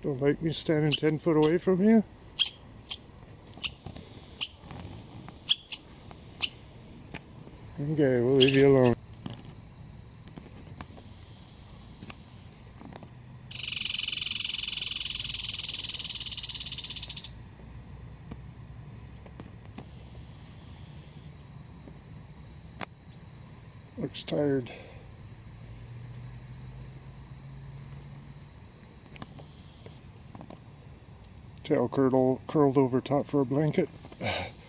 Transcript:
Don't like me standing 10 foot away from you? Okay, we'll leave you alone. Looks tired. Tail curled over top for a blanket.